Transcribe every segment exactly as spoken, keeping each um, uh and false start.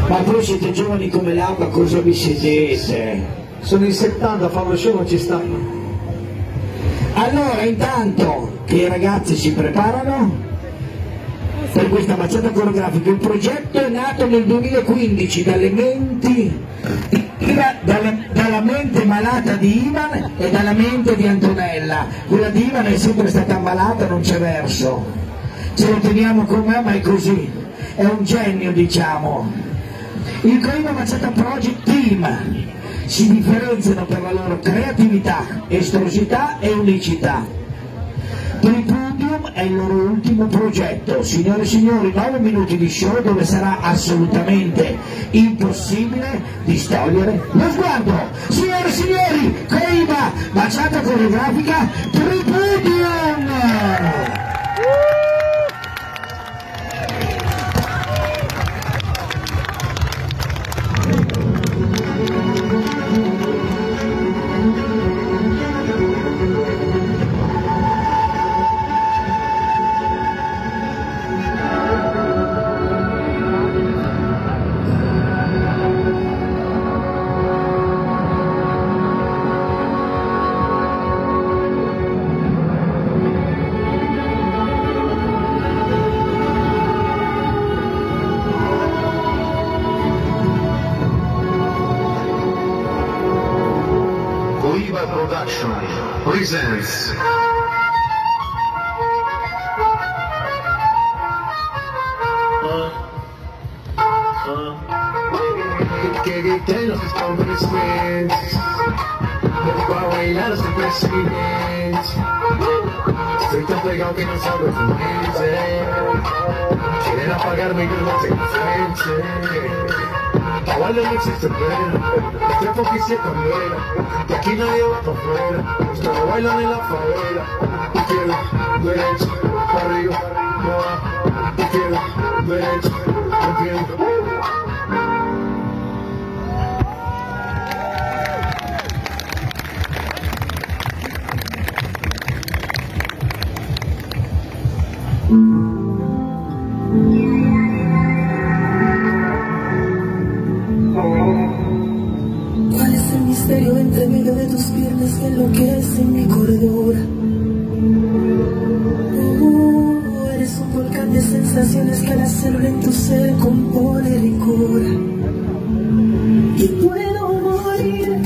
Ma voi siete giovani come l'acqua, cosa vi sedete? Sono in settanta, fa lo show, non ci stanno. Allora, intanto che i ragazzi si preparano per questa baciata coreografica, il progetto è nato nel duemilaquindici dalle menti, dalle, dalla mente malata di Ivan e dalla mente di Antonella. Quella di Ivan è sempre stata ammalata, non c'è verso, ce lo teniamo con me, ma è così, è un genio, diciamo. Il Coiba Baciata Project Team si differenziano per la loro creatività, estrosità e unicità. Tripudium è il loro ultimo progetto. Signore e signori, nove minuti di show dove sarà assolutamente impossibile distogliere lo sguardo. Signore e signori, Coiba Baciata Coreografica Tripudium! Coiba Production presents que griten los establishments, va a bailar los presidentes. Estoy tan pegado que no salgo de su mente. Quieren apagarme y yo no tengo frente. Igual no existe pena, este poquito también, que aquí nadie va para afuera, ustedes bailan en la favela, izquierda, derecha, para arriba, para abajo, izquierda, derecha, rompiendo. Entre medio de tus piernas que enloquece mi cordura. Uh, eres un volcán de sensaciones que al hacerlo en tu ser compone ricura. Y puedo morir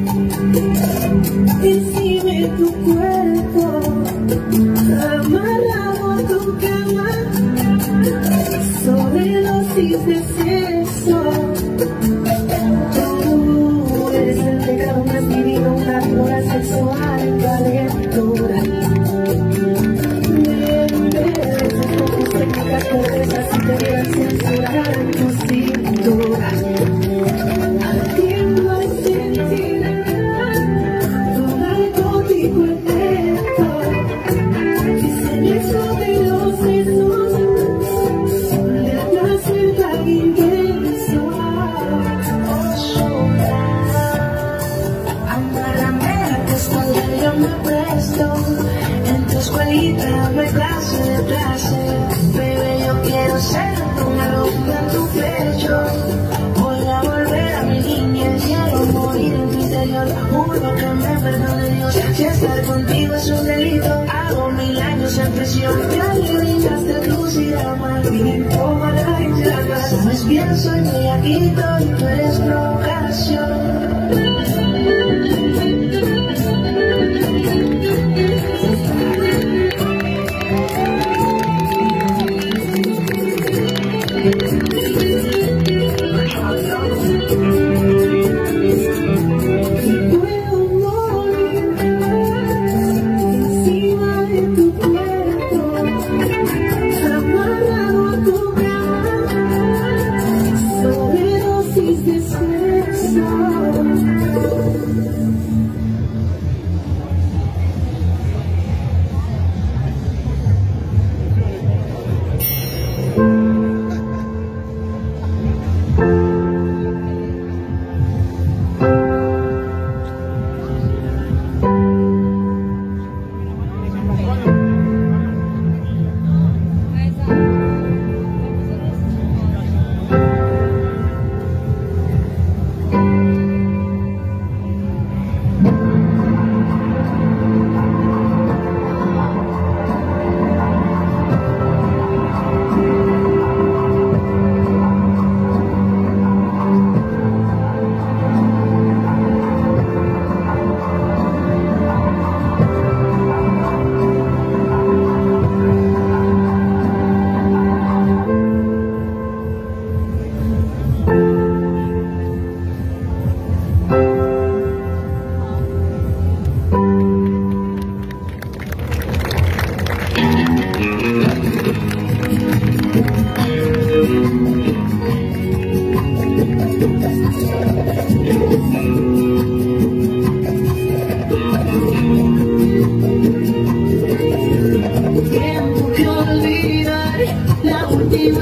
encima de tu cuerpo, amarrado a tu cama, sobredosis de sexo. Una flora sexual calentura. Tus técnicas corresas y te dieran censurar tu cintura. Al tiempo al sentir tu narcótico efecto, diseño sobre los sesos del placer tan intenso. Yo me presto en tu escuelita, me clase de placer. Bebé, yo quiero ser una ropa en tu pecho. Voy a volver a mi niñez, quiero morir en tu interior. Juro que me perdone Dios, si estar contigo es un delito. Hago mil años en prisión, ya le brindaste lúcida, Martín, toma la llaga. Sabes bien, soy bellaquito y tú eres provocación. This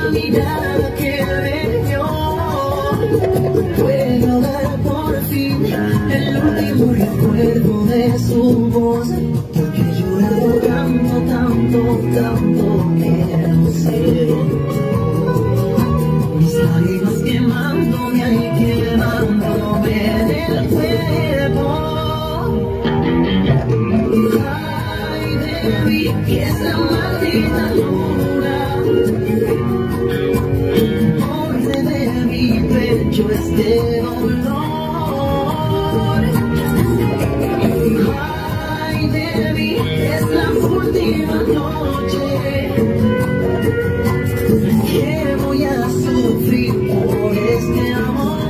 mirada que me dio. Puedo dar por fin el último recuerdo de su voz, porque he llorado tanto, tanto, tanto que no sé. Mis lágrimas quemándome ahí, quemándome en el cuerpo. Ay, baby, que esa maldita luna borde de mi pecho este dolor. Ay, baby, es la última noche que voy a sufrir por este amor.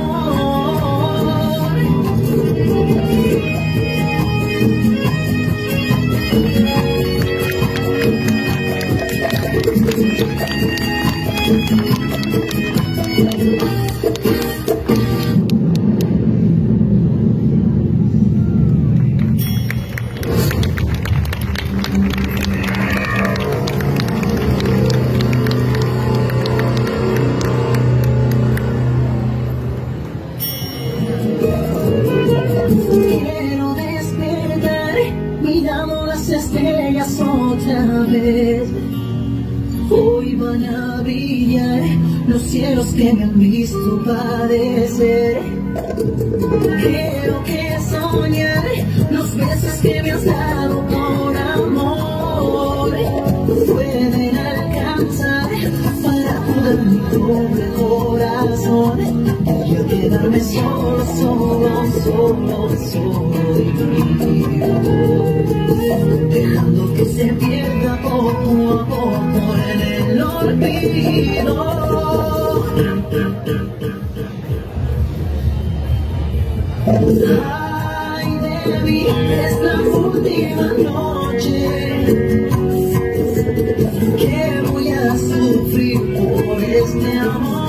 Quiero despertar, miramos las estrellas otra vez. Hoy van a brillar los cielos que me han visto padecer. Quiero que soñar los besos que me has dado por amor pueden alcanzar para curar mi pobre corazón y yo quedarme solo, solo, solo, solo y vivo, dejando que se pierda poco a poco en el olvido. Ay, baby, es la última noche que voy a sufrir por este amor.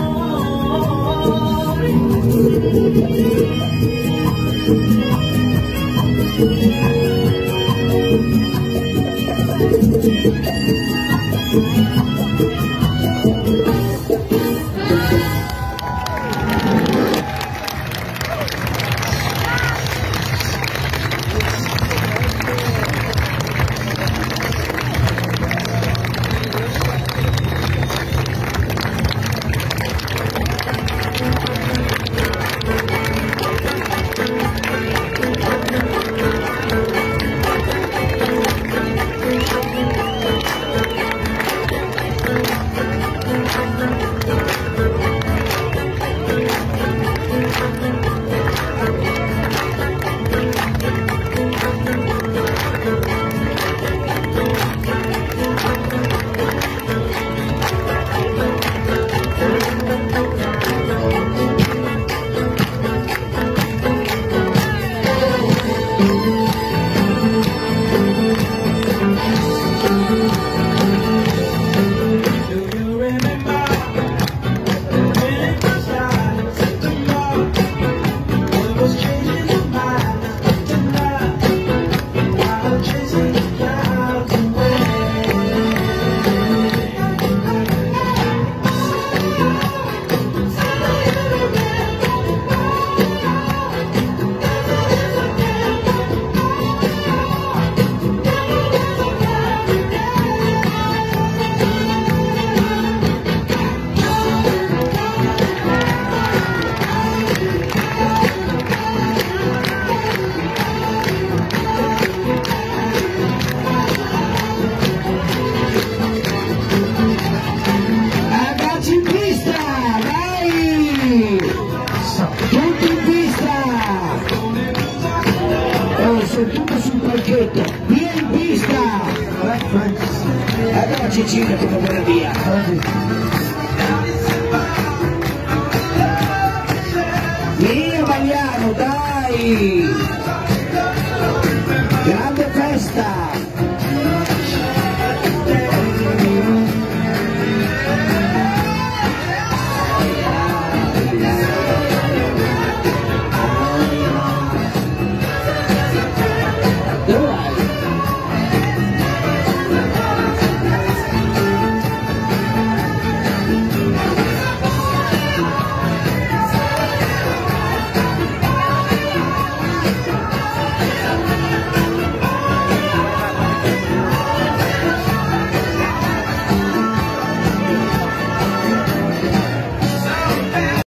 Via in pista! Allora Cecilia come vuole via. Via Magliano, dai!